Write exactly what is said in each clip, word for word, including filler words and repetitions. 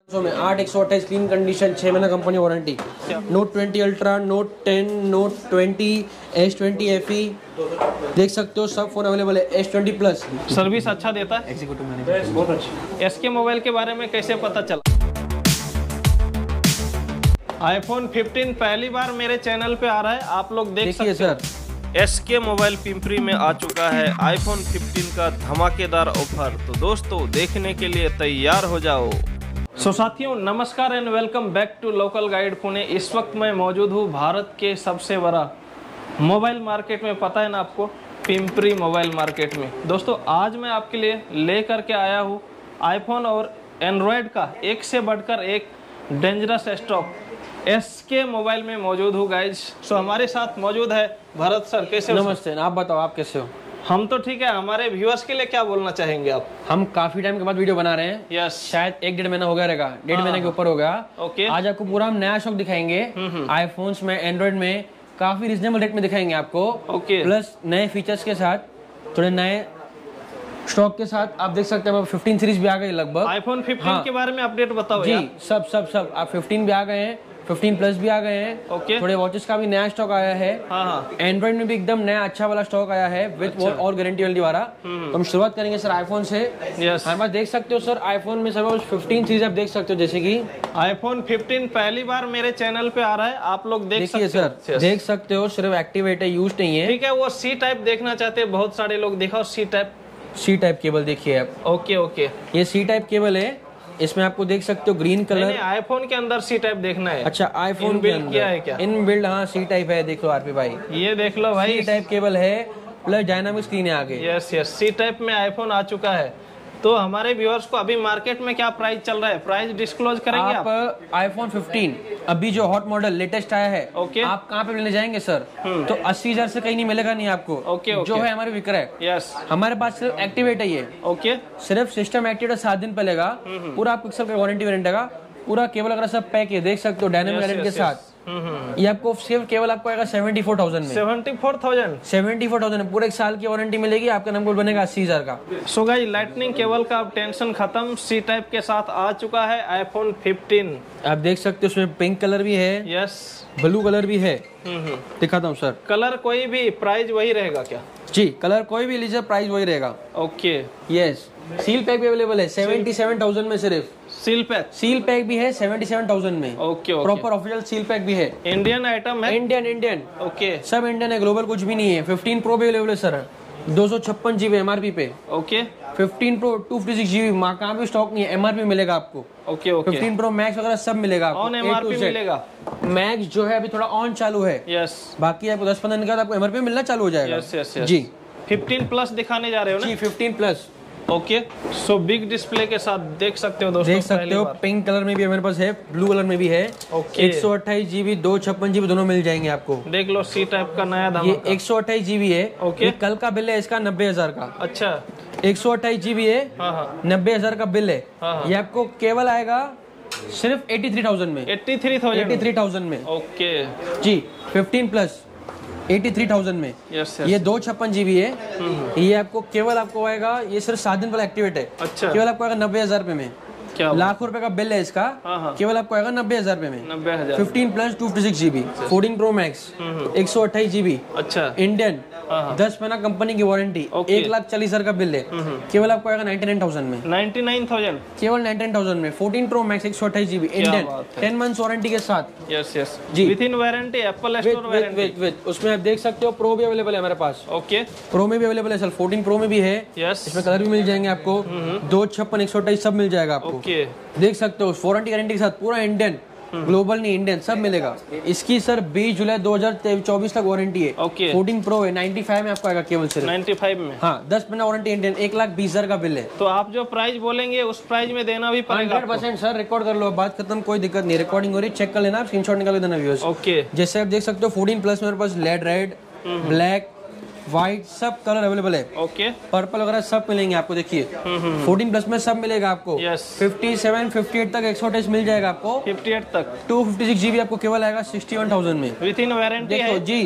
में आठ एक सौ अट्ठाईस क्लीन कंडीशन, छह महीना company warranty. Note twenty ultra, note ten, note twenty, S twenty F E देख सकते हो, सब फोन अवेलेबल है। एस ट्वेंटी प्लस सर्विस अच्छा देता है, एग्जीक्यूटिव मैनेजर बहुत अच्छा। एस के मोबाइल के बारे में कैसे पता चला? आईफोन फिफ्टीन पहली बार मेरे चैनल पे आ रहा है, आप लोग देख सकते sir. S K mobile Pimpri में आ चुका है आईफोन फिफ्टीन का धमाकेदार ऑफर। तो दोस्तों देखने के लिए तैयार हो जाओ। सो साथियों नमस्कार and welcome back to local guide Pune. इस वक्त मैं मौजूद हूँ भारत के सबसे बड़ा मोबाइल मार्केट में, पता है ना आपको, पिंपरी मोबाइल मार्केट में। दोस्तों आज मैं आपके लिए ले करके आया हूँ आईफोन और एंड्रॉयड का एक से बढ़कर एक dangerous stock S K mobile में मौजूद हूँ गाइज। सो हमारे साथ मौजूद है भरत सर। कैसे हो? नमस्ते, आप बताओ आप कैसे हो? हम तो ठीक है। हमारे व्यूअर्स के लिए क्या बोलना चाहेंगे आप? हम काफी टाइम के बाद वीडियो बना रहे हैं। यस, शायद एक डेढ़ महीना हो गया रहेगा, डेढ़ महीने के ऊपर हो गया। ओके, आज आपको पूरा हम नया स्टॉक दिखाएंगे। आईफोन्स में, एंड्रॉइड में काफी रिजनेबल रेट में दिखाएंगे आपको। ओके, प्लस नए फीचर्स के साथ, थोड़े नए स्टॉक के साथ। आप देख सकते हैं फिफ्टीन सीरीज भी आ गई लगभग। आईफोन फिफ्टीन हाँ। के बारे में अपडेट बताओ जी यार। सब सब सब आप फिफ्टीन भी आ गए हैं, फिफ्टीन प्लस भी आ गए हैं। ओके, थोड़े वॉचेस का भी नया स्टॉक आया है। हाँ हाँ। एंड्रॉइड में भी एकदम नया अच्छा वाला स्टॉक आया है विद अच्छा। और गारंटी वाली वाला। तो हम शुरुआत करेंगे सर आईफोन से। यस, हमारे पास देख सकते हो सर आईफोन में सर फिफ्टीन सीरीज आप देख सकते हो, जैसे कि आईफोन फिफ्टीन पहली बार मेरे चैनल पे आ रहा है, आप लोग देख देखिए सकते सर, हो। देख सकते हो सिर्फ एक्टिवेट है, यूज नहीं है। ठीक है, वो सी टाइप देखना चाहते हैं बहुत सारे लोग, दिखाओ C type. C type cable देखिए आप, ओके ओके, ये सी टाइप केबल है। इसमें आपको देख सकते हो ग्रीन कलर। आईफोन के अंदर सी टाइप देखना है। अच्छा, आईफोन के इनबिल्ट किया है क्या? अंदर इन बिल्ड, हाँ सी टाइप है। देखो आरपी भाई, ये देख लो भाई, सी टाइप केबल है प्लस डायनामिक स्क्रीन है आगे। यस यस, सी टाइप में आईफोन आ चुका है। तो हमारे व्यूअर्स को अभी मार्केट में क्या प्राइस चल रहा है, प्राइस डिस्क्लोज करेंगे आप? आप आईफोन फिफ्टीन अभी जो हॉट मॉडल लेटेस्ट आया है, ओके, आप कहाँ पे लेने जाएंगे सर? तो अस्सी हजार से कहीं नहीं मिलेगा नहीं आपको। Okay, okay. जो है हमारे विक्रय, यस, हमारे पास सिर्फ एक्टिवेट है ये। ओके, सिर्फ सिस्टम एक्टिवेट सात दिन पहलेगा, पूरा पिक्सल का वारंटी वारंटी का, पूरा केबल वगैरह सब पैक है, देख सकते हो डायनामिक गारंटी के साथ। ये आपको सिर्फ केवल आपको आएगा सेवेंटी फोर थाउजेंड में। Seventy four thousand seventy four thousand पूरे एक साल की वारंटी मिलेगी। आपका नंबर बनेगा अस्सी हजार का। सो गाइस, लाइटनिंग केबल का अब टेंशन खत्म, सी टाइप के साथ आ चुका है आईफोन फिफ्टीन। आप देख सकते हो उसमें पिंक कलर भी है, यस, ब्लू कलर भी है। दिखाता हूँ सर, कलर कोई भी, प्राइस वही रहेगा क्या? जी कलर कोई भी लीजिए, प्राइस वही रहेगा। ओके, यस, सील पैक भी अवेलेबल है सेवेंटी सेवन थाउजेंड में। सिर्फ सील पैक, सील पैक भी है सेवेंटी सेवन थाउजेंड में। Okay okay, proper official seal pack भी है। इंडियन आइटम है? इंडियन इंडियन ओके, सब इंडियन है, ग्लोबल कुछ भी नहीं है। फिफ्टीन प्रो भी अवेलेबल है सर, दो सौ छप्पन जीबी एमआरपी पे। Okay, fifteen pro two fifty six GB कहाँ भी स्टॉक नहीं है, एमआरपी मिलेगा आपको। Okay okay, fifteen pro max वगैरह सब मिलेगा आपको, on A to MRP Z। मिलेगा। मैक्स जो है अभी थोड़ा ऑन चालू है, यस, बाकी आपको दस पंद्रह दिन के बाद आपको एमआरपी मिलना चालू हो जाएगा। Yes yes yes. जी फिफ्टीन प्लस दिखाने जा रहे हो ना? जी fifteen plus. Okay, so big display के साथ देख सकते हो दोस्तों। देख सकते पहली हो बार। पिंक कलर में भी हमारे पास है, ब्लू कलर में भी है। ओके, एक सौ अट्ठाईस जीबी, दो छप्पन जीबी दोनों मिल जाएंगे आपको। देख लो सी टाइप का नया दाम। ये एक सौ अट्ठाईस जीबी है। ओके। ये कल का बिल है इसका नब्बे हजार का। अच्छा, एक सौ अट्ठाईस जीबी है, हाँ हाँ नब्बे हजार का बिल है। हाँ हाँ। ये आपको केवल आएगा सिर्फ एटी थ्री थाउजेंड में। Eighty three thousand eighty three thousand में ओके, जी, fifteen plus eighty three thousand में। यस ये यस। दो छप्पन जीबी है। ये आपको केवल आपको आएगा, ये सिर्फ सात दिन पहले एक्टिवेट है। अच्छा, केवल आपको आएगा नब्बे हजार रुपए में। क्या बात? लाखों रुपए का बिल है इसका, हाँ हाँ, केवल आपको आएगा नब्बे हजार रुपए में। नब्बे हजार fifteen plus two fifty six GB, fourteen pro max, एक सौ अट्ठाईस जीबी अच्छा, इंडियन, हाँ हाँ, दस महीना कंपनी की वारंटी, ओके। एक लाख चालीस हजार का बिल है। केवल आपको आएगा नाइन्टी नाइन थाउजेंड में। नाइन्टी नाइन थाउजेंड केवल नाइन्टी नाइन थाउजेंड में फोर्टीन प्रो मैक्स एक सौ अट्ठाईस जीबी इंडियन, बात है। टेन मंथ्स वारंटी के साथ। यस यस, जी। Within warranty, Apple with store with warranty. With with उसमें आप देख सकते हो प्रो भी अवेलेबल है हमारे पास। ओके, प्रो में भी अवेलेबल है सर, फोर्टीन प्रो में भी है। यस, इसमें कलर भी मिल जाएंगे आपको, दो छप्पन एक सौ अट्ठाईस सब मिल जाएगा आपको। ओके, देख सकते हो वारंटी गारंटी के साथ, पूरा इंडियन, ग्लोबल नहीं इंडियन सब मिलेगा। इसकी सर बीस जुलाई दो हजार चौबीस तक वारंटी है। ओके, फोर्टीन प्रो है, नाइन्टी फाइव में आपको आएगा केवल सिर्फ। नाइन्टी फाइव में। हाँ, दस महीना वारंटी इंडियन, एक लाख बीस हजार का बिल है। तो आप जो प्राइस बोलेंगे उस प्राइस में देना भी पड़ेगा हंड्रेड परसेंट सर, रिकॉर्ड कर लो, बात खत्म, कोई दिक्कत नहीं। रिकॉर्डिंग हो रही है, चेक कर लेना, स्क्रीनशॉट निकाल के देना व्यूअर्स। ओके, जैसे आप देख सकते हो फोर्टीन प्लस मेरे पास लेड रेड, ब्लैक, व्हाइट सब कलर अवेलेबल है। ओके, पर्पल वगैरह सब मिलेंगे आपको। देखिए फोर्टीन प्लस में सब मिलेगा आपको। Yes, fifty seven fifty eight तक एक सौ अट्ठाईस मिल जाएगा आपको। फिफ्टी एट तक टू फिफ्टी सिक्स जीबी आपको केवल आएगा सिक्सटी वन थाउजेंड में। विथ इन वारंटी देखो है जी,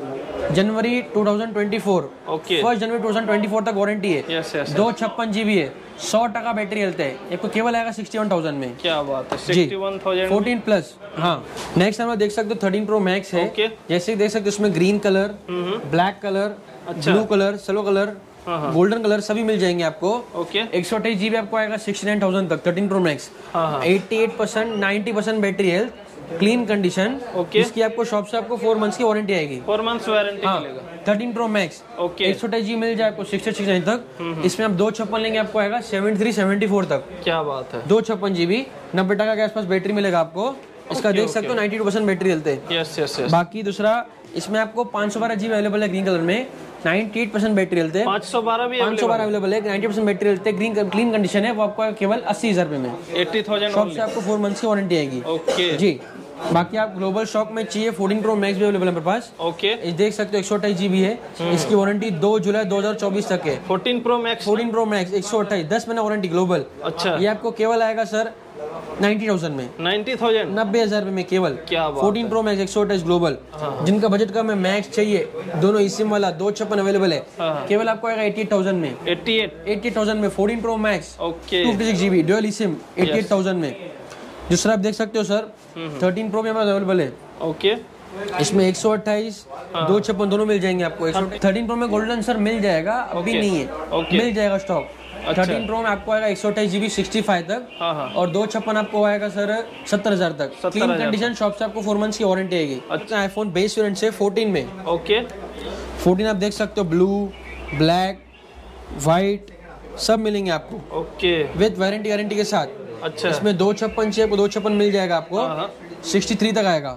जनवरी two thousand twenty four, okay, first जनवरी टू थाउजेंड ट्वेंटी फोर तक वारंटी है। यस यस, दो छप्पन जीबी है, सौ टका बैटरी हेल्थ है। आपको केवल आएगा सिक्सटी वन थाउजेंड में। क्या बात है, sixty one thousand fourteen plus. हाँ, नेक्स्ट हम लोग देख सकते हो थर्टीन प्रो मैक्स है। ओके, जैसे देख सकते हो इसमें green colour, black colour, blue colour, silver colour, golden colour सभी मिल जाएंगे आपको। ओके, एक सौ अट्ठाईस जीबी आपको आएगा सिक्सटी नाइन थाउजेंड तक। Thirteen pro max, eighty eight percent ninety percent battery health, clean condition. Okay, इसकी आपको शॉप से आपको फोर मंथ्स की वारंटी आएगी। फोर मंथ्स वारंटी मिलेगा। थर्टीन प्रो मैक्स, ओके, एक सौ अट्ठाईस जीबी मिल जाए आपको सिक्सटी सिक्स नाइन तक। इसमें आप दो छप्पन लेंगे आपको आएगा सेवेंटी थ्री सेवेंटी फोर तक। क्या बात है, दो छप्पन जीबी नब्बे टका के आसपास बैटरी मिलेगा आपको। इसका देख सकते हो ninety two percent battery health है। Yes yes yes. बाकी दूसरा इसमें आपको पाँच सौ बारह जीबी अवेलेबल है ग्रीन कलर में, ninety eight percent battery health है। पाँच सौ बारह भी पाँच सौ बारह अवेलेबल है, नाइन्टी परसेंट बैटरी हेल्थ है, ग्रीन क्लीन कंडीशन है। वो आपको केवल अस्सी हजार रुपए में, एट्टी थाउजेंड शॉप से आपको फोर मंथ्स की वारंटी आएगी। ओके जी। बाकी आप ग्लोबल शॉप में चाहिए, फोर्टीन प्रो मैक्स भी अवेलेबल है मेरे पास। ओके, ये देख सकते हो एक सौ अट्ठाईस जीबी है। इसकी वारंटी दो जुलाई दो हजार चौबीस तक है। Fourteen pro max, fourteen pro max एक सौ अट्ठाईस, दस महीना वारंटी ग्लोबल। अच्छा, ये आपको केवल आएगा सर नाइन्टी थाउजेंड में, नाइन्टी थाउजेंड नब्बे हजार रुपए में केवल। क्या बात फोर्टीन प्रो मैक्स एक सौ अट्ठाईस ग्लोबल। जिनका बजट कम है, मैक्स चाहिए, दोनों ई सिम वाला दो छप्पन अवेलेबल है, केवल आपको आएगा एटी एट थाउजेंड में। Eighty eight eighty eight thousand में fourteen pro max, okay, two fifty six GB dual eSIM, eighty eight thousand में। दूसरा आप देख सकते हो सर, थर्टीन प्रो में हमारा अवेलेबल है। ओके, इसमें एक सौ अट्ठाईस दो छप्पन दोनों मिल जाएंगे आपको। थर्टीन प्रो में गोल्डन सर मिल जाएगा, अभी नहीं है, मिल जाएगा स्टॉक। थर्टीन प्रो में आपको आएगा एक सौ अट्ठाईस जीबी सिक्सटी फाइव तक, हाँ हाँ, और दो छप्पन आपको आएगा सर सत्तर हजार तक। क्लीन कंडीशन, शॉप से आपको फोर मंथ्स की वारंटी आएगी। अच्छा, आईफोन बेस वेरिएंट से फोर्टीन में। ओके, फोर्टीन आप देख सकते हो, ब्लू, ब्लैक, व्हाइट सब मिलेंगे आपको। ओके, विद वारंटी गारंटी के साथ। अच्छा, इसमें दो छप्पन चाहिए आपको, दो छप्पन मिल जाएगा आपको, सिक्सटी थ्री तक आएगा।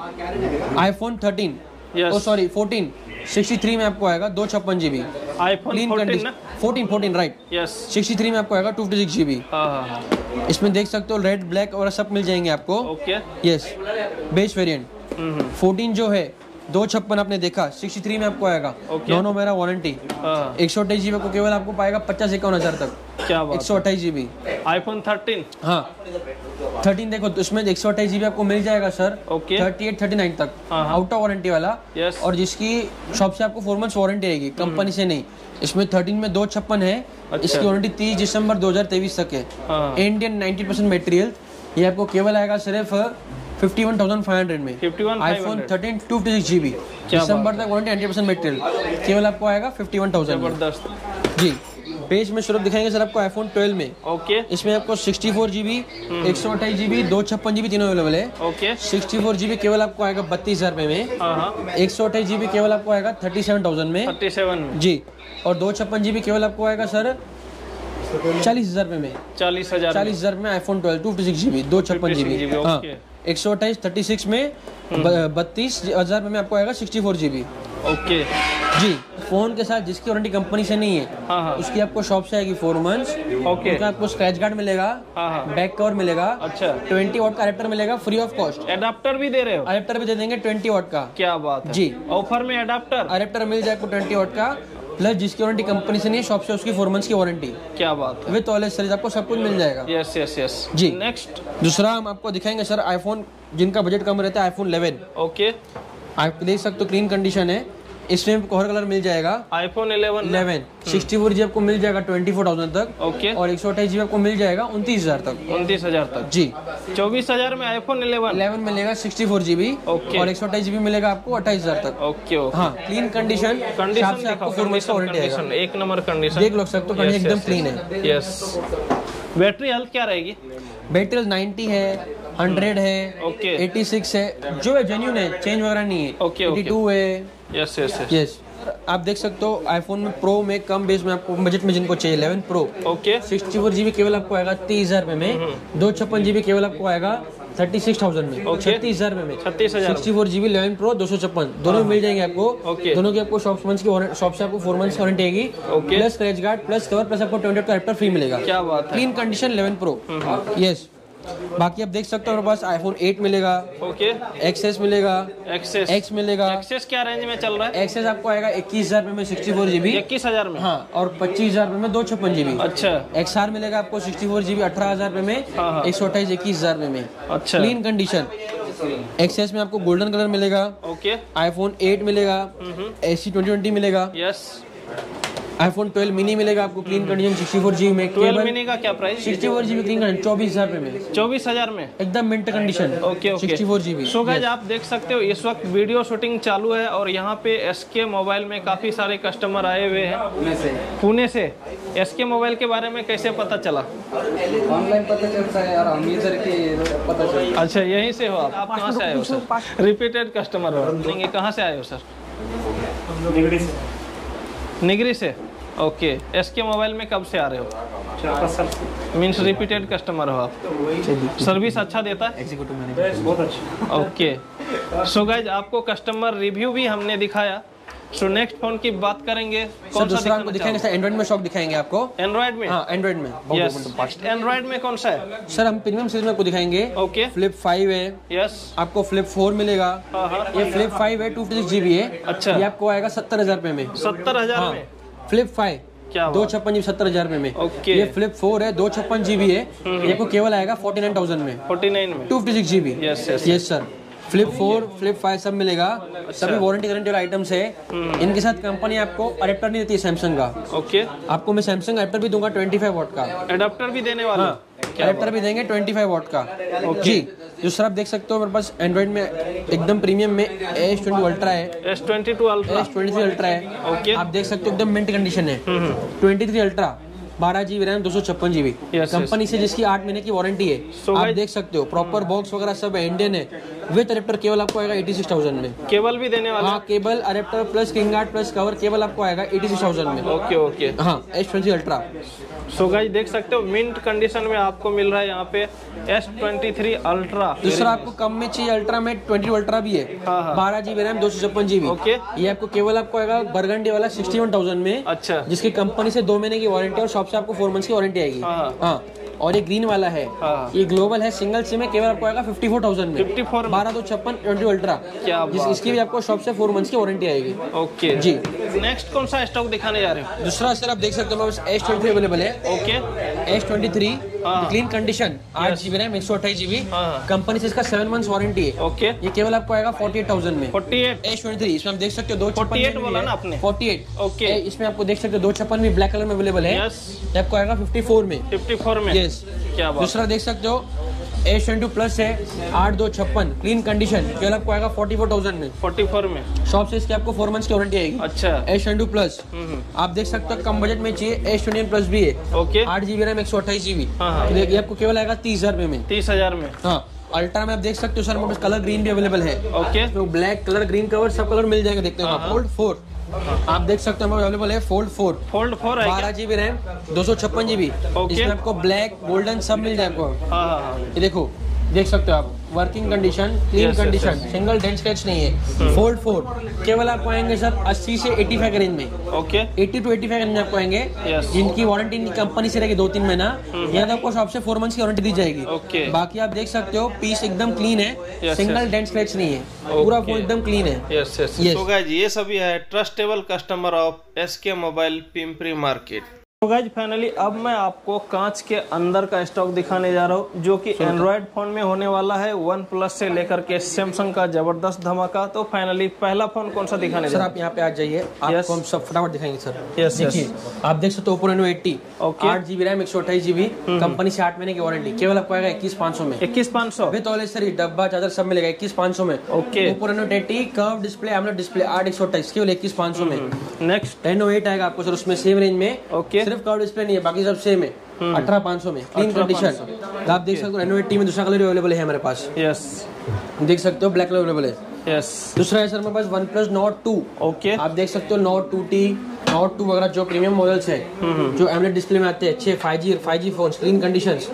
IPhone thirteen, oh sorry fourteen, sixty three में आपको आएगा दो छप्पन GB. IPhone clean condition, fourteen fourteen right, yes, sixty three में आपको आएगा टू फिफ्टी सिक्स जीबी। इसमें देख सकते हो रेड, ब्लैक और सब मिल जाएंगे आपको। Okay, yes, base variant. Fourteen जो है दो छप्पन आपने देखा, सिक्सटी थ्री में आपको आएगा, दोनों मेरा वारंटी। एक सौ अट्ठाईस जीबी को केवल आपको पाएगा पचास इक्यावन हजार तक। क्या बात, एक सौ अट्ठाईस जीबी आईफोन थर्टीन। हाँ, थर्टीन देखो तो इसमें एक सौ अट्ठाईस जीबी आपको मिल जाएगा sir, okay, thirty eight thirty nine तक, आउट ऑफ वारंटी वाला। यस, और जिसकी शॉप से आपको फोर मंथ्स वारंटी आएगी, कंपनी से नहीं। इसमें थर्टीन में दो छप्पन है। अच्छा, इसकी वारंटी तीस दिसंबर दो हजार तेईस तक है। Indian ninety percent battery health. ये आपको केवल आएगा सिर्फ fifty one thousand five hundred में। IPhone thirteen two fifty six GB, दिसंबर तक warranty ninety percent battery health, केवल आपको आएगा फिफ्टी वन थाउजेंड। जबरदस्त जी। पेज में शुरू दिखाएंगे सर आपको आईफोन ट्वेल्व में। ओके, इसमें आपको सिक्सटी फोर जीबी, एक सौ अट्ठाईस जीबी, दो छप्पन जीबी तीनों अवेलेबल है। ओके, सिक्सटी फोर जीबी केवल आपको आएगा बत्तीस हजार रुपए में। एक सौ अट्ठाईस जीबी केवल आपको आएगा थर्टी सेवन थाउजेंड में। थर्टी सेवन में जी। और दो छप्पन जीबी केवल आपको आएगा सर चालीस हजार रुपए में। चालीस हजार चालीस हजार में iPhone twelve two fifty six GB, दो छप्पन जीबी। हाँ, एक सौ अट्ठाईस थर्टी सिक्स में बत्तीस हजार रुपए में आपको आएगा सिक्सटी फोर जीबी। ओके जी। फोन के साथ जिसकी वारंटी कंपनी से नहीं है, हाँ हाँ, उसकी आपको शॉप से आएगी फोर मंथ्स। ओके, उसका आपको स्क्रैच गार्ड मिलेगा, हाँ हाँ, बैक कवर मिलेगा, अच्छा, ट्वेंटी वॉट का अडेप्टर मिलेगा फ्री ऑफ कॉस्ट। एडाप्टर भी दे रहे हो? अडेप्टर भी दे देंगे ट्वेंटी वॉट का। क्या बात है जी। ऑफर में एडाप्टर अडेप्टर मिल जाएगा ट्वेंटी वॉट का, प्लस जिसकी वारंटी कंपनी से नहीं है, शॉप से उसकी फोर मंथ्स की वारंटी। क्या बात है, विद ऑल एक्सेसरीज आपको सब कुछ मिल जाएगा। Yes yes yes. जी। नेक्स्ट दूसरा हम आपको दिखाएंगे सर आईफोन, जिनका बजट कम रहता है, आईफोन इलेवन। ओके, आप देख सकते हो क्लीन कंडीशन है। इसमें आपको हर कलर मिल जाएगा। IPhone eleven eleven sixty four G आपको मिल जाएगा ट्वेंटी फोर थाउजेंड तक। ओके, और एक सौ अट्ठाईस जी आपको मिल जाएगा उनतीस हजार तक। उनतीस हजार तक जी। चौबीस हजार में आईफोन इलेवन इलेवन मिलेगा सिक्सटी फोर जीबी। ओके। और एक सौ अट्ठाईस जीबी मिलेगा आपको अट्ठाईस हजार तक। Okay okay. हाँ, क्लीन कंडीशन। कंडीशन आपको फोर मंथ्स का वारंटी आएगा। कंडीशन एक नंबर कंडीशन, देख लो सकते हो, कंडीशन एकदम क्लीन है। यस। बैटरी हेल्थ क्या रहेगी? बैटरी नाइन्टी है, हंड्रेड है, ओके, एटी सिक्स है, जो है जेन्युइन है, चेंज वगैरह नहीं है। Okay okay. एटी टू है। Yes yes yes. यस। आप देख सकते हो आईफोन में प्रो में कम बेस में आपको बजट में जिनको चाहिए eleven pro. Okay. Sixty four GB केवल आपको आएगा तीस हजार रुपए में। दो छप्पन जीबी केवल आपको आएगा थर्टी सिक्स थाउजेंड में। ओके। छत्तीस हजार रुपए में छत्तीस हजार sixty four GB eleven pro दो सौ छप्पन दोनों मिल जाएंगे आपको। ओके। दोनों की आपको शॉप मंथ्स की शॉप से आपको फोर मंथ्स वारंटी आएगी। Okay. Plus scratch guard plus cover plus आपको ट्वेंटी का एडेप्टर फ्री मिलेगा। क्या बात है। Clean condition eleven pro. Yes. बाकी आप देख सकते हो हमारे पास आईफोन एट मिलेगा, ओके, एक्सेस मिलेगा, एक्सेस एक्स मिलेगा। एक्सेस क्या रेंज में चल रहा है? एक्सेस आपको आएगा इक्कीस हजार में सिक्सटी फोर जीबी, इक्कीस हजार में, हाँ, और पच्चीस हजार में दो छप्पन जीबी। अच्छा। एक्सआर मिलेगा आपको सिक्सटी फोर जीबी अठारह हजार में, एक सौ अट्ठाईस इक्कीस हजार में। अच्छा। Clean condition. एक्सेस में आपको गोल्डन कलर मिलेगा, ओके, आईफोन एट मिलेगा, एसी ट्वेंटी ट्वेंटी मिलेगा, यस, आईफोन ट्वेल्व मिनी मिलेगा आपको clean condition sixty four GB में। ट्वेल्व मिनी का क्या price? Sixty four GB clean condition चौबीस हजार में, चौबीस हजार में एकदम mint condition. Okay okay, sixty four GB. So guys आप देख सकते हो इस वक्त वीडियो शूटिंग चालू है और यहाँ पे एसके मोबाइल में काफी सारे कस्टमर आए हुए हैं पुणे से। एसके मोबाइल के बारे में कैसे पता चला? ऑनलाइन पता चलता है यार, हम इधर के पता चलता। अच्छा, यहीं से हो आप? आप कहाँ से आए हो सर? रिपीटेड कस्टमर हो? नहीं, कहाँ से आए हो सर? निगरी से। निगरी से, ओके। एसके मोबाइल में कब से आ रहे हो? मीन्स रिपीटेड कस्टमर हो आप? सर्विस अच्छा देता है? एग्जीक्यूटिव मैनेजर बहुत अच्छा, ओके। सो गाइज आपको कस्टमर रिव्यू भी हमने दिखाया। सो नेक्स्ट फोन की बात करेंगे, कौन सा दूसरा आपको दिखाएंगे सर? एंड्रॉइड में शॉप दिखाएंगे आपको। एंड्रॉइड में? हाँ, एंड्रॉइड में। यस, एंड्रॉइड में कौन सा है सर? हम प्रीमियम सीरीज में आपको दिखाएंगे। ओके, फ्लिप फाइव है, यस, आपको फ्लिप फोर मिलेगा। हाँ हाँ, ये फ्लिप फाइव है, टू फिफ्टी सिक्स जीबी है। अच्छा, ये आपको आएगा सत्तर हजार रुपए में। सत्तर हजार में फ्लिप फाइव, क्या दो छप्पन जीबी सत्तर हजार रुपए में। ओके। ये फ्लिप फोर है, दो छप्पन जीबी है, ये आपको केवल आएगा फोर्टी नाइन थाउजेंड में, फोर्टी नाइन में, two fifty six GB. Yes yes yes sir. Flip four, flip five सब मिलेगा। सभी वारंटी गारंटी वाले आइटम्स है। इनके साथ कंपनी आपको अडेप्टर नहीं देती है सैमसंग का। ओके, आपको मैं सैमसंग अडेप्टर भी दूंगा ट्वेंटी फाइव वॉट का। एडाप्टर भी देने वाला? अडेप्टर भी देंगे ट्वेंटी फाइव वॉट का। जी, दूसरा आप देख सकते हो मेरे पास एंड्रॉइड में एकदम प्रीमियम में एस ट्वेंटी अल्ट्रा है, S twenty two ultra, S twenty three ultra है। ओके, आप देख सकते हो एकदम मिंट कंडीशन है। ट्वेंटी थ्री अल्ट्रा, बारह जीबी रैम, दो सौ छप्पन जीबी, कंपनी से जिसकी आठ महीने की वारंटी है। so आप देख सकते हो प्रॉपर बॉक्स वगैरह सब है, इंडियन है। विद अडेप्टर केवल आपको आएगा एटी सिक्स थाउजेंड में। केबल भी देने वाला? हाँ, केबल, अडेप्टर प्लस किंग गार्ड प्लस कवर केवल आपको आएगा एटी सिक्स थाउजेंड में। ओके ओके, हाँ, S twenty ultra. So guys देख सकते हो मिंट कंडीशन में आपको मिल रहा है यहाँ पे एस ट्वेंटी थ्री अल्ट्रा। दूसरा आपको कम में चाहिए अल्ट्रा में ट्वेंटी अल्ट्रा भी है, बारह जीबी रैम, दो सौ छप्पन जीबी। ओके, ये आपको केवल आपको आएगा बरगंडी वाला सिक्सटी वन थाउजेंड में। अच्छा, जिसकी कंपनी से दो महीने की वारंटी और शॉप से आपको फोर मंथ्स की वारंटी आएगी। हाँ, और ये ग्रीन वाला है, ये ग्लोबल है, सिंगल सिम है, केवल आपको आएगा फिफ्टी फोर थाउजेंड में, फिफ्टी फोर, बारह दो छप्पन ट्वेंटी अल्ट्रा। क्या जिस इसकी भी आपको शॉप से फोर मंथ्स की वारंटी आएगी। ओके जी। नेक्स्ट कौन सा स्टॉक दिखाने जा रहे हो? दूसरा सर आप देख सकते हो एस ट्वेंटी थ्री अवेलेबल है। Okay, S twenty three clean condition, आठ जीबी रैम, एक सौ अट्ठाईस जीबी, कंपनी से इसका सेवन मंथ्स वारंटी है। ओके, ये केवल आपको आएगा फोर्टी एट थाउजेंड में। Forty eight, S twenty three, इसमें आप देख सकते हो दो फोर्टी एट बोला ना आपने? Forty eight. ओके, इसमें आपको देख सकते हो दो छप्पन भी ब्लैक कलर में अवेलेबल है। यस, आपको आएगा फिफ्टी फोर में, फिफ्टी फोर में। यस। क्या बात। दूसरा देख सकते हो एस ट्वेंटी प्लस है, आठ दो छप्पन क्लीन कंडीशन, केवल आपको आएगा फोर्टी फोर थाउजेंड में, फोर्टी फोर में। शॉप से इसकी आपको फोर मंथ्स की वारंटी आएगी। अच्छा, एस ट्वेंटी प्लस आप देख सकते हो कम बजट में चाहिए, एस ट्वेंटी प्लस भी है। ओके, आठ जीबी रैम, एक सौ अट्ठाईस जीबी, हाँ, ये आपको केवल आएगा तीस हजार रुपए में, तीस हजार में। हाँ। अल्ट्रा में आप देख सकते हो सर मोटर्स कलर ग्रीन भी अवेलेबल है। ओके, तो ब्लैक कलर, ग्रीन कवर सब कलर मिल जाएगा। देखते हैं फोल्ड फोर आप देख सकते हो अवेलेबल है, फोल्ड फोर, फोल्ड फोर है, बारह जीबी रैम, दो सौ छप्पन जीबी, इसमें आपको ब्लैक गोल्डन सब मिल जाए आपको। हाँ हाँ, ये देखो, देख सकते हो आप, working condition, clean condition, single dent scratch नहीं है। फोल्ड फोर केवल आपको आएंगे सर अस्सी से एटी फाइव रेंज में। Okay, eighty to eighty five range में आपको आएंगे, जिनकी वारंटी कंपनी से रहेगी दो तीन महीना, या तो आपको शॉप से फोर मंथ्स की वारंटी दी जाएगी। ओके, बाकी आप देख सकते हो पीस एकदम क्लीन है, सिंगल डेंट स्क्रैच नहीं है, पूरा फोन एकदम क्लीन है। Yes yes. तो गाइस ये सभी है trustable customer of SK mobile Pimpri market. तो गाइज फाइनली अब मैं आपको कांच के अंदर का स्टॉक दिखाने जा रहा हूँ, जो कि एंड्रॉयड फोन में होने वाला है, वन प्लस से लेकर के सैमसंग का जबरदस्त धमाका। तो फाइनली पहला फोन कौन सा दिखाने सर? आप यहाँ पे आ जाइए, आपको हम सब फटाफट दिखाएंगे सर। यस देखिए, आप देख सकते हो ओप्पो रेनो एट्टी, आठ जीबी रैम, एक सौ अट्ठाईस जीबी, कंपनी से आठ महीने की वारंटी, केवल आपको आएगा इक्कीस पाँच सौ में। इक्कीस पाँच सौ विद ऑल सर, डब्बा चादर सब मिलेगा इक्कीस पाँच सौ में। Okay, Oppo Reno eighty curve display, AMOLED display, आठ एक सौ अट्ठाईस, केवल इक्कीस पाँच सौ में। नेक्स्ट रेनो एट आएगा आपको सर, उसमें सेम रेंज में। ओके, सिर्फ कर्व डिस्प्ले नहीं है, बाकी सब सेम है, अठारह पाँच सौ में, क्लीन कंडीशन। आप देख सकते हो रेनो एट्टी में दूसरा कलर अवेलेबल है हमारे पास। यस, देख सकते हो ब्लैक कलर अवेलेबल है। यस, दूसरा है सर हमारे पास one plus Nord two. Okay, आप देख सकते हो Nord two T, Nord two वगैरह जो प्रीमियम मॉडल्स है, जो एमोलेड डिस्प्ले में आते हैं, अच्छे five G five G phone, clean conditions.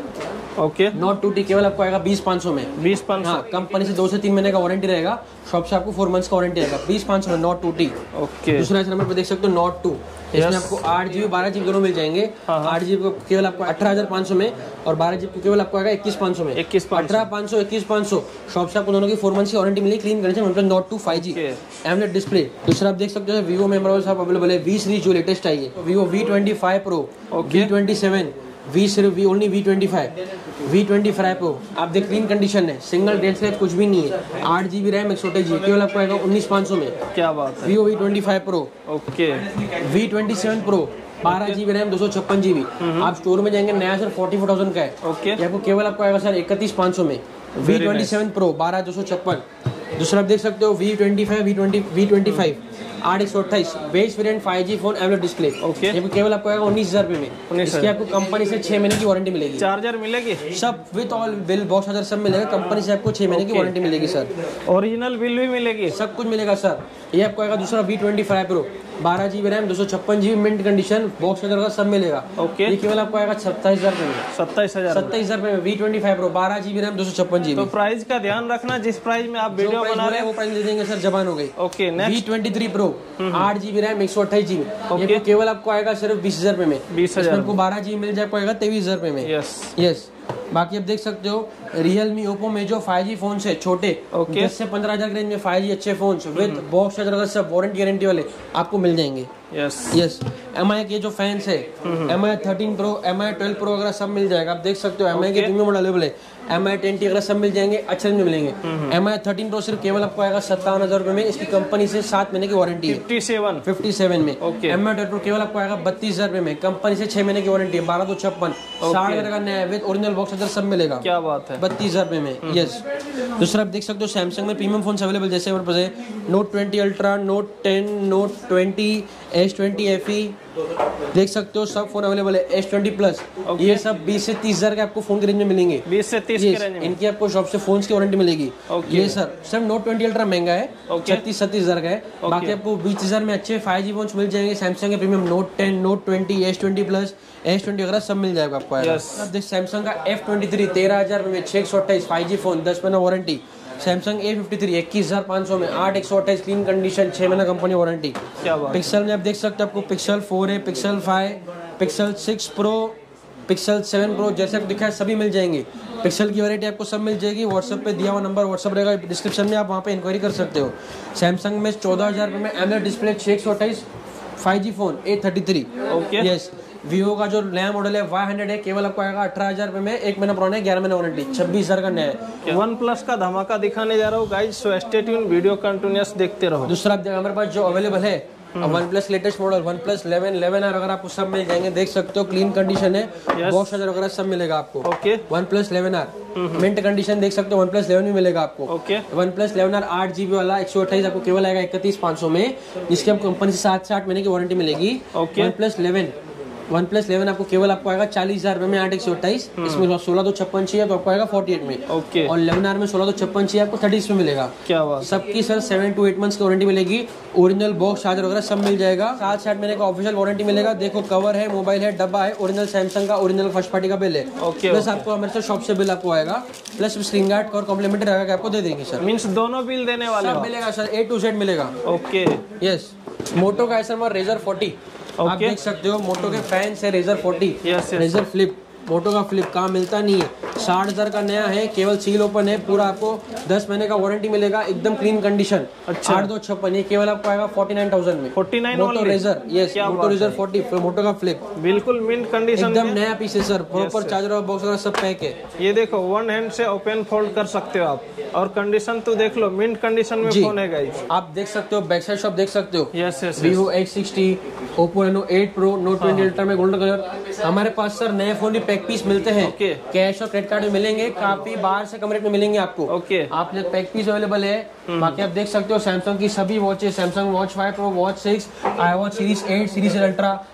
Okay. Nord two T केवल आपको आएगा बीस पाँच सौ में। बीस पाँच सौ। हाँ, कंपनी से दो से तीन महीने का वारंटी रहेगा, शॉप से आपको फोर मंथ्स का वारंटी रहेगा। बीस पाँच सौ में नोट टू टी। ओके। दूसरा इस नंबर पर देख सकते हो नोट टू, इसमें आपको आठ जीबी बारह जीबी दोनों मिल जाएंगे। आठ जीबी को केवल आपको अठारह हजार पाँच सौ में और बारह जीबी को केवल आपको आएगा इक्कीस पाँच सौ में। इक्कीस अठारह पाँच सौ इक्कीस पाँच सौ शॉप से आपको दोनों की फोर मंथ्स की वारंटी मिलेगी। Clean condition Nord two five G AMOLED display. दूसरा आप देख सकते हो वीवो में हमारे पास अवेलेबल है वी सीरीज जो लेटेस्ट आई है, Vivo V twenty five pro, V twenty seven, V सिर्फ V only V twenty five, V twenty five pro. आप देख क्लीन कंडीशन है, सिंगल डेट स्क्रैच कुछ भी नहीं है। आठ जीबी रैम एक सौ अट्ठाईस जीबी केवल आपको आएगा उन्नीस पाँच सौ में। क्या बात है। Vivo V twenty five pro. Okay. V twenty seven pro बारह जीबी रैम दो सौ छप्पन जीबी। आप स्टोर में जाएंगे नया सर फोर्टी फोर थाउजेंड का है। ओके। ये आपको केवल आपको आएगा सर इकतीस पाँच सौ में। वी ट्वेंटी सेवन प्रो बारह दो सौ छप्पन। दूसरा आप देख सकते हो V twenty five V twenty V twenty five आठ एक सौ अट्ठाईस base variant five G phone AMOLED display. Okay. ये केवल आपको आएगा उन्नीस हजार रुपए में। इसकी आपको कंपनी से छह महीने की वारंटी मिलेगी। चार्जर मिलेगी सब with all bill box charger सब मिलेगा। कंपनी से आपको छह महीने की वारंटी मिलेगी सर। ओरिजिनल बिल भी मिलेगी, सब कुछ मिलेगा सर। ये आपको आएगा दूसरा वी ट्वेंटी फाइव प्रो बारह जीबी रैम दो सौ छप्पन GB mint condition box charger का सब मिलेगा। ओके। ये केवल आपको आएगा सत्ताईस हजार रुपए में। सत्ताईस हजार सत्ताईस हजार रुपए में वी ट्वेंटी फाइव प्रो बारह जीबी रैम दो सौ छप्पन जीबी। तो प्राइस का ध्यान रखना, जिस प्राइस में आप वीडियो बना रहे हैं वो प्राइस दे देंगे सर, जबान हो गई। Okay. V next twenty three pro आठ जीबी रैम एक सौ अट्ठाईस जीबी। ये केवल आपको आएगा सिर्फ बीस हजार रुपए में। बीस हजार आपको बारह जीबी मिल जाए पाएगा तेईस हजार रुपए में। Yes yes. बाकी आप देख सकते हो रियलमी ओप्पो में जो फाइव जी फोन है छोटे, ओके, दस से पंद्रह हजार के रेंज में फाइव जी अच्छे फोन विद बॉक्स चार्जर सब वारंटी गारंटी वाले आपको मिल जाएंगे। Yes yes. एम आई के जो फैंस है M I thirteen pro M I twelve pro वगैरह सब मिल जाएगा। आप देख सकते हो एम आई के प्रीमियम मॉडल अवेलेबल है। एम आई टेन टी वगैरह सब मिल जाएंगे, अच्छे रेंज में मिलेंगे। एम आई थर्टीन प्रो सिर्फ केवल आपको आएगा सत्तावन हजार रुपए में। इसकी कंपनी से सात महीने की वारंटी है। फिफ्टी सेवन फिफ्टी सेवन में। Okay. M I twelve pro केवल आपको आएगा बत्तीस हजार रुपए में। कंपनी से छह महीने की वारंटी है। बारह दो छप्पन साठ हजार का नया विद ओरिजिनल बॉक्स चार्जर सब मिलेगा। क्या बात है। बत्तीस हजार रुपए में। यस। दूसरा आप देख सकते हो सैमसंग में प्रीमियम फोन अवेलेबल जैसे हमारे पास है Note twenty ultra, note ten, note twenty, S twenty F E देख सकते हो सब फोन अवेलेबल है। एस ट्वेंटी प्लस ये सब बीस से तीस हजार के आपको फोन के रेंज में मिलेंगे। बीस से तीस के रेंज में इनकी आपको शॉप से फोन की वारंटी मिलेगी। ये सर सिर्फ नोट ट्वेंटी अल्ट्रा महंगा है, छत्तीस सत्तीस हजार का है। बाकी आपको बीस हजार में अच्छे फाइव जी फोन मिल जाएंगे सैमसंग के premium. Note ten, note twenty, S twenty plus, S twenty वगैरह सब मिल जाएगा आपको। अब देख सैमसंग का एफ ट्वेंटी थ्री तेरह हजार में छह सौ अट्ठाईस फाइव जी फोन दस महीना warranty. Samsung A fifty three इक्कीस हजार पाँच सौ में आठ एक सौ अट्ठाईस क्लीन कंडीशन छह महीना कंपनी वारंटी। क्या बात। पिक्सल में आप देख सकते हो आपको पिक्सल फोर है, Pixel five, Pixel six pro, Pixel seven pro जैसे आपको दिखा है सभी मिल जाएंगे। पिक्सल की वैरायटी आपको सब मिल जाएगी। व्हाट्सएप पे दिया हुआ नंबर व्हाट्सएप रहेगा डिस्क्रिप्शन में, आप वहाँ पे इंक्वायरी कर सकते हो। सैमसंग में चौदह हजार रुपये में एमोलेड डिस्प्ले छः सौ अट्ठाईस five G phone A thirty three. Okay. Yes. Vivo का जो नया मॉडल है वाई हंड्रेड है केवल आपको आएगा अठारह हजार रुपये में। एक महीना पुराना है, ग्यारह महीना वारंटी, छब्बीस हजार का नया है। वन प्लस का धमाका दिखाने जा रहा हूँ guys, so stay tune, video continuous देखते रहो। दूसरा हमारे पास जो अवेलेबल है one plus latest model one plus eleven eleven R वगैरह आपको सब मिल जाएंगे। देख सकते हो क्लीन कंडीशन है, बॉक्स चार्जर वगैरह सब मिलेगा आपको। Okay. One plus eleven R mint condition देख सकते हो। वन प्लस इलेवन भी मिलेगा आपको। Okay. One plus eleven R आठ जीबी वाला एक सौ अट्ठाईस आपको केवल आएगा इकतीस पाँच सौ में। जिसकी आपको कंपनी से सात से आठ महीने की वारंटी मिलेगी। Okay. One plus eleven one plus eleven आपको केवल आपको आएगा चालीस हजार रुपए में आठ एक सौ अट्ठाईस। इसमें सोलह दो छप्पन चाहिए तो आपको आएगा फोर्टी एट में। ओके। और इलेवन आर में सोलह दो छप्पन चाहिए आपको थर्टी में मिलेगा। क्या बात। सबकी sir seven to eight months की वारंटी मिलेगी। ओरिजिनल बॉक्स चार्जर वगैरह सब मिल जाएगा। सात से आठ महीने का ऑफिशियल वारंटी मिलेगा। देखो कवर है, मोबाइल है, डब्बा है, ओरिजिनल सैमसंग का ओरिजिनल फर्स्ट पार्टी का बिल है। ओके। प्लस आपको हमारे से शॉप से बिल आपको आएगा, प्लस स्क्रीन गार्ड और कॉम्प्लीमेंट्री लगा के आपको दे देंगे सर। मीन्स दोनों बिल देने वाले सब मिलेगा सर, ए टू जेड मिलेगा। ओके। यस। मोटो का है सर रेजर फोर्टी। आप देख सकते हो मोटो के फैंस है Razr forty. Yes, yes. Razr flip Moto का फ्लिप कहाँ मिलता नहीं है। साठ हजार का नया है, केवल सील ओपन है, पूरा आपको दस महीने का वारंटी मिलेगा, एकदम क्लीन कंडीशन। अच्छा। आठ दो छप्पन ये केवल आपको आएगा फोर्टी नाइन थाउजेंड में। Forty nine Moto Razr. Yes. Moto Razr forty Moto का फ्लिप बिल्कुल मिंट कंडीशन, एकदम नया पीस है सर। प्रॉपर चार्जर और बॉक्स वगैरह सब पैक है। ये देखो वन हैंड से ओपन फोल्ड कर सकते हो आप। और कंडीशन तो देख लो, मिंट कंडीशन में फोन है गाइस। आप देख सकते हो, बैक साइड शॉप देख सकते हो। Yes yes. Vivo X sixty, Oppo Reno eight Pro, Note twenty Ultra में गोल्डन कलर। हमारे पास सर नए फोन भी पैक पीस मिलते हैं। ओके। कैश और क्रेडिट कार्ड में मिलेंगे, काफी बाहर से कम रेट में मिलेंगे आपको। ओके। आप पैक पीस अवेलेबल है। बाकी आप देख सकते हो सैमसंग की सभी watches, Samsung watch five pro, watch six, I watch series eight, series ultra,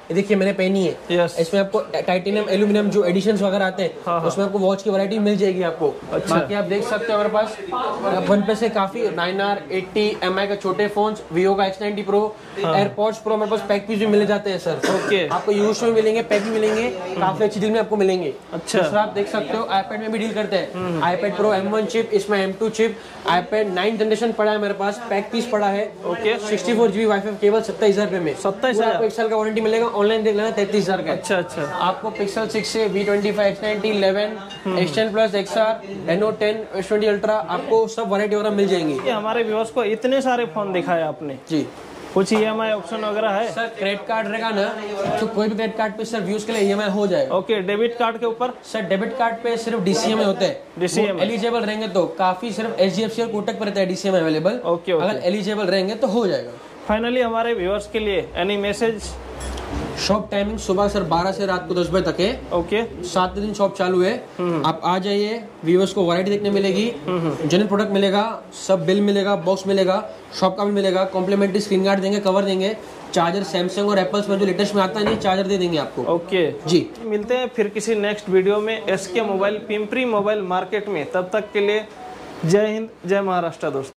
ये देखिए मैंने पहनी है। yes. इसमें आपको टाइटेनियम एल्यूमिनियम जो एडिशंस वगैरह आते हैं, हाँ, हाँ. उसमें आपको वॉच की वैरायटी मिल जाएगी आपको। अच्छा। बाकी आप देख सकते हो हमारे पास वन पे से काफी nine R eighty M I का छोटे फोन, वीवो का X ninety Pro, AirPods Pro हमारे पास पैक पीस भी मिल जाते हैं सर। ओके। आपको यूज में मिलेंगे, पैक भी मिलेंगे, काफी अच्छी डील में आपको मिलेंगे। अच्छा। दूसरा आप देख सकते हो आईपैड में भी डील करते हैं। IPad Pro M one chip, इसमें M two chip, iPad nine generation पड़ा है मेरे पास, पैक पीस पड़ा है। Okay. Sixty four GB wifi केवल सत्ताईस हजार रुपए में। सत्ताईस आपको एक साल का वारंटी मिलेगा, ऑनलाइन देख लेना तैतीस हजार का। अच्छा अच्छा। आपको पिक्सल सिक्स से V twenty five X ninety eleven X ten plus XR Reno ten S twenty ultra आपको सब वैरायटी वगैरह मिल जाएंगी। ये हमारे व्यूअर्स को इतने सारे फोन दिखाए आपने जी। कुछ ई एम आई ऑप्शन वगैरह है सर? क्रेडिट कार्ड रहेगा ना तो कोई भी क्रेडिट कार्ड पे सर व्यूज के लिए ई एम आई हो जाएगा। ओके। डेबिट कार्ड के ऊपर सर डेबिट कार्ड पे सिर्फ डीसीएम होता है, डीसीएम एलिजिबल रहेंगे तो काफी सिर्फ एचडीएफसी और कोटक पर रहता है डीसीएम अवेलेबल। Okay okay. अगर एलिजिबल रहेंगे तो हो जाएगा। फाइनली हमारे व्यूअर्स के लिए एनी मैसेज? शॉप टाइमिंग सुबह सर बारह से रात को दस बजे तक है। ओके। सात दिन शॉप चालू है। आप आ जाइए, व्यूअर्स को वैरायटी देखने मिलेगी, जेन्युइन प्रोडक्ट मिलेगा, सब बिल मिलेगा, बॉक्स मिलेगा, शॉप का बिल मिलेगा, कॉम्प्लीमेंट्री स्क्रीन गार्ड देंगे, कवर देंगे, चार्जर सैमसंग और एप्पल्स में जो लेटेस्ट में आता है नहीं चार्जर दे देंगे आपको। ओके जी। मिलते हैं फिर किसी नेक्स्ट वीडियो में SK mobile Pimpri mobile market में। तब तक के लिए जय हिंद, जय महाराष्ट्र दोस्तों।